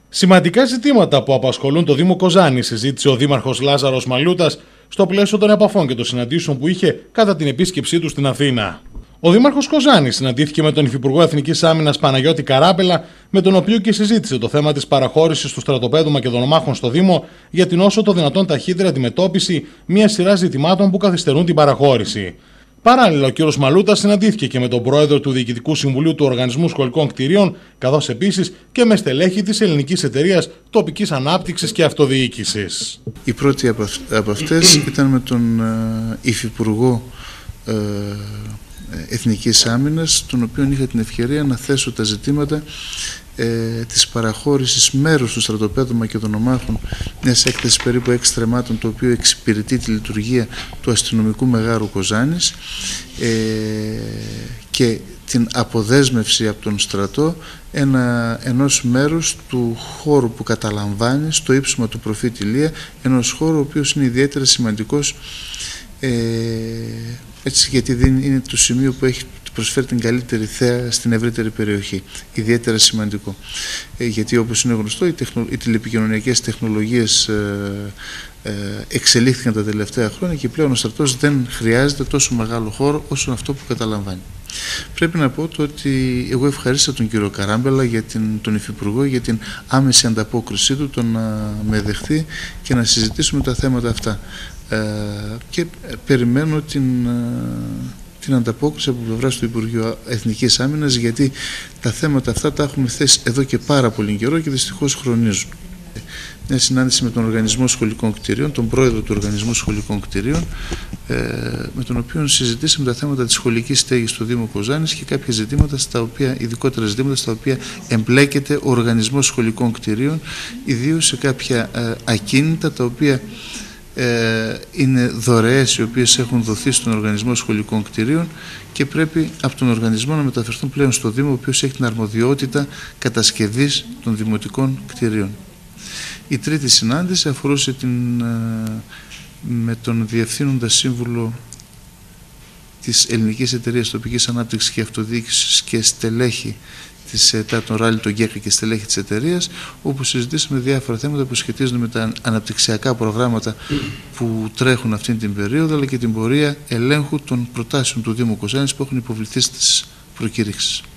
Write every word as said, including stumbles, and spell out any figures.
Σημαντικά ζητήματα που απασχολούν το Δήμο Κοζάνη συζήτησε ο Δήμαρχος Λάζαρος Μαλούτας στο πλαίσιο των επαφών και των συναντήσεων που είχε κατά την επίσκεψή του στην Αθήνα. Ο Δήμαρχος Κοζάνης συναντήθηκε με τον Υφυπουργό Εθνικής Άμυνας Παναγιώτη Καράπελα, με τον οποίο και συζήτησε το θέμα της παραχώρησης του στρατοπέδου Μακεδονομάχων στο Δήμο για την όσο το δυνατόν ταχύτερη αντιμετώπιση μια σειρά ζητημάτων που καθυστερούν την παραχώρηση. Παράλληλα, ο κ. Μαλούτας συναντήθηκε και με τον πρόεδρο του Διοικητικού Συμβουλίου του Οργανισμού Σχολικών Κτηρίων, καθώς επίσης και με στελέχη της Ελληνικής Εταιρείας Τοπικής Ανάπτυξης και Αυτοδιοίκησης. Η πρώτη από αυτές ήταν με τον Υφυπουργό Εθνικής Άμυνας, τον οποίο είχα την ευκαιρία να θέσω τα ζητήματα ε, της παραχώρησης μέρους του στρατοπέδου Μακεδονομάχων, μιας έκθεσης περίπου έξι τρεμάτων, το οποίο εξυπηρετεί τη λειτουργία του αστυνομικού μεγάρου Κοζάνης, ε, και την αποδέσμευση από τον στρατό ένα, ενός μέρους του χώρου που καταλαμβάνει στο ύψωμα του προφήτη Ηλία, ενός χώρου ο οποίος είναι ιδιαίτερα σημαντικός, ε, έτσι, γιατί είναι το σημείο που έχει προσφέρει την καλύτερη θέα στην ευρύτερη περιοχή. Ιδιαίτερα σημαντικό. Ε, γιατί όπως είναι γνωστό, οι, τεχνο, οι τηλεπικοινωνιακές τεχνολογίες ε, ε, εξελίχθηκαν τα τελευταία χρόνια και πλέον ο στρατός δεν χρειάζεται τόσο μεγάλο χώρο όσο αυτό που καταλαμβάνει. Πρέπει να πω το ότι εγώ ευχαρίστησα τον κύριο Καράμπελα, για την, τον Υφυπουργό, για την άμεση ανταπόκρισή του, το να με δεχθεί και να συζητήσουμε τα θέματα αυτά. Ε, και περιμένω την, την ανταπόκριση από πλευράς του Υπουργείου Εθνικής Άμυνας, γιατί τα θέματα αυτά τα έχουμε θέσει εδώ και πάρα πολύ καιρό και δυστυχώς χρονίζουν. Μια συνάντηση με τον Οργανισμό Σχολικών Κτηρίων, τον πρόεδρο του Οργανισμού Σχολικών Κτηρίων, ε, με τον οποίο συζητήσαμε τα θέματα της σχολικής στέγης του Δήμου Κοζάνης και κάποια ζητήματα, στα οποία, ειδικότερα ζητήματα στα οποία εμπλέκεται ο Οργανισμός Σχολικών Κτηρίων, ιδίως σε κάποια ε, ακίνητα τα οποία Ε, είναι δωρεές, οι οποίες έχουν δοθεί στον Οργανισμό Σχολικών Κτηρίων και πρέπει από τον οργανισμό να μεταφερθούν πλέον στο Δήμο, ο οποίος έχει την αρμοδιότητα κατασκευής των δημοτικών κτηρίων. Η τρίτη συνάντηση αφορούσε την, με τον Διευθύνοντα Σύμβουλο της Ελληνικής Εταιρείας Τοπικής Ανάπτυξης και Αυτοδιοίκησης και στελέχη της ΕΤΑ, τον Ράλι, τον Γκέκα και στελέχη της εταιρείας, όπου συζητήσαμε διάφορα θέματα που σχετίζονται με τα αναπτυξιακά προγράμματα που τρέχουν αυτή την περίοδο, αλλά και την πορεία ελέγχου των προτάσεων του Δήμου Κοζάνης που έχουν υποβληθεί στις προκήρυξεις.